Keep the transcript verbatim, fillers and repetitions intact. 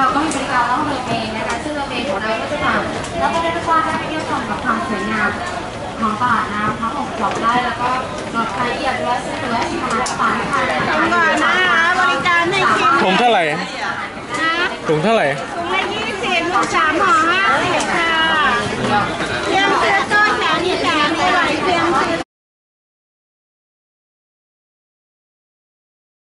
เราก็มีบริการล่องเรือเองนะคะซึ่งเรือเองของเราก็จะทำแล้วก็ได้รู้ว่าได้เที่ยวชมกับความสวยงามของตลาดน้ำทั้งหกดอกได้แล้วก็รถไฟเหยียบเรือซึ่งเรือที่มาฝากทานนะคะก่อนนะคะบริการให้ชิมถุงเท่าไหร่นะถุงเท่าไหร่ถุงละยี่สิบลูกสามห่อห้า